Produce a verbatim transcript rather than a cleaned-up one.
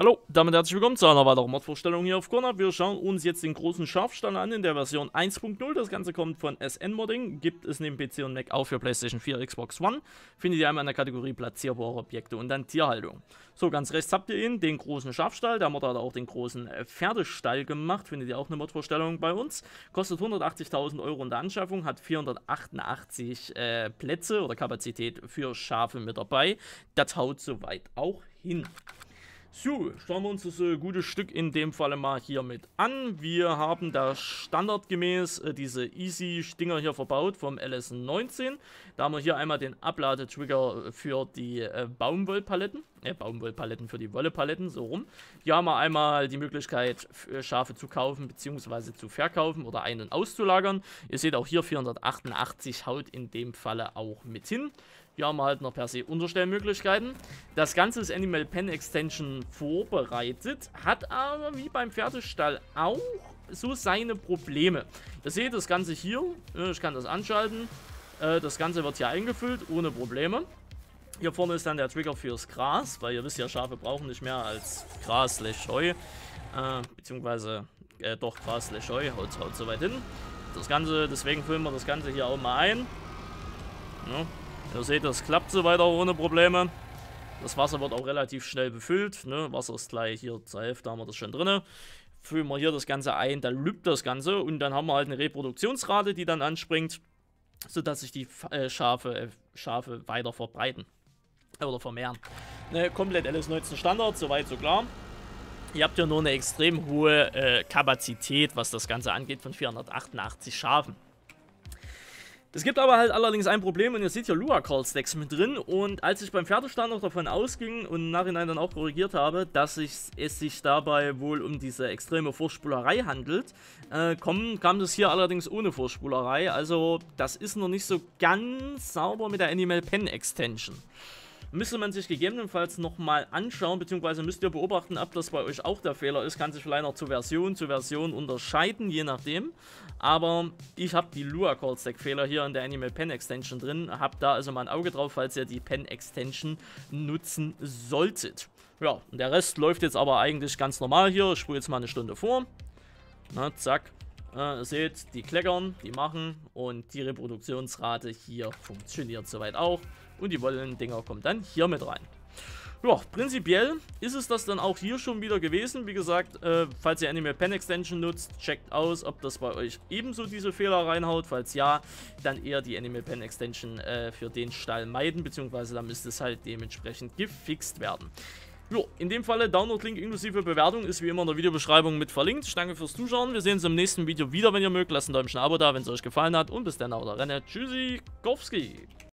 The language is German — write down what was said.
Hallo, damit herzlich willkommen zu einer weiteren Mod-Vorstellung hier auf Corner. Wir schauen uns jetzt den großen Schafstall an in der Version eins Punkt null. Das Ganze kommt von S N Modding, gibt es neben P C und Mac auch für PlayStation vier, Xbox One. Findet ihr einmal in der Kategorie platzierbare Objekte und dann Tierhaltung. So, ganz rechts habt ihr ihn, den großen Schafstall. Der Mod hat auch den großen Pferdestall gemacht. Findet ihr auch eine Mod-Vorstellung bei uns. Kostet hundertachtzigtausend Euro in der Anschaffung, hat vierhundertachtundachtzig äh, Plätze oder Kapazität für Schafe mit dabei. Das haut soweit auch hin. So, schauen wir uns das äh, gute Stück in dem Falle mal hier mit an. Wir haben da standardgemäß äh, diese Easy-Dinger hier verbaut vom L S neunzehn. Da haben wir hier einmal den Abladetrigger für die äh, Baumwollpaletten. Äh, Baumwollpaletten für die Wollepaletten, so rum. Hier haben wir einmal die Möglichkeit, äh, Schafe zu kaufen bzw. zu verkaufen oder ein- und auszulagern. Ihr seht auch hier vierhundertachtundachtzig haut in dem Falle auch mit hin. Hier haben wir halt noch per se Unterstellmöglichkeiten. Das Ganze ist Animal Pen Extension vorbereitet, hat aber wie beim Pferdestall auch so seine Probleme. Ihr seht das Ganze hier, ich kann das anschalten, das Ganze wird hier eingefüllt, ohne Probleme. Hier vorne ist dann der Trigger fürs Gras, weil ihr wisst ja, Schafe brauchen nicht mehr als Gras slash Heu, äh, beziehungsweise äh, doch Gras slash Heu, haut, haut soweit hin. Das Ganze, deswegen füllen wir das Ganze hier auch mal ein. Ja. Ihr seht, das klappt soweit auch ohne Probleme. Das Wasser wird auch relativ schnell befüllt. Ne? Wasser ist gleich hier zur Hälfte, haben wir das schon drin. Füllen wir hier das Ganze ein, dann lübt das Ganze und dann haben wir halt eine Reproduktionsrate, die dann anspringt, sodass sich die äh, Schafe, äh, Schafe weiter verbreiten. Äh, oder vermehren. Ne, komplett L S neunzehn Standard, soweit so klar. Ihr habt ja nur eine extrem hohe äh, Kapazität, was das Ganze angeht, von vierhundertachtundachtzig Schafen. Es gibt aber halt allerdings ein Problem und ihr seht hier Lua-Call-Stacks mit drin und als ich beim Pferdestall noch davon ausging und im Nachhinein dann auch korrigiert habe, dass ich, es sich dabei wohl um diese extreme Vorspulerei handelt, äh, komm, kam das hier allerdings ohne Vorspulerei, also das ist noch nicht so ganz sauber mit der Animal Pen Extension. Müsste man sich gegebenenfalls nochmal anschauen, beziehungsweise müsst ihr beobachten, ob das bei euch auch der Fehler ist. Kann sich vielleicht noch zu Version zu Version unterscheiden, je nachdem. Aber ich habe die Lua Call Stack Fehler hier in der Animal Pen Extension drin. Habt da also mal ein Auge drauf, falls ihr die Pen Extension nutzen solltet. Ja, und der Rest läuft jetzt aber eigentlich ganz normal hier. Ich spule jetzt mal eine Stunde vor. Na, zack. Äh, ihr seht, die kleckern, die machen und die Reproduktionsrate hier funktioniert soweit auch. Und die Wollen-Dinger kommen dann hier mit rein. Ja, prinzipiell ist es das dann auch hier schon wieder gewesen. Wie gesagt, äh, falls ihr Animal Pen Extension nutzt, checkt aus, ob das bei euch ebenso diese Fehler reinhaut. Falls ja, dann eher die Animal Pen Extension äh, für den Stall meiden, beziehungsweise dann müsste es halt dementsprechend gefixt werden. Jo, in dem Falle Download-Link inklusive Bewertung ist wie immer in der Videobeschreibung mit verlinkt. Ich danke fürs Zuschauen. Wir sehen uns im nächsten Video wieder, wenn ihr mögt. Lasst ein Däumchen Abo da, wenn es euch gefallen hat. Und bis dann, haut rein. Tschüssi, Kowski.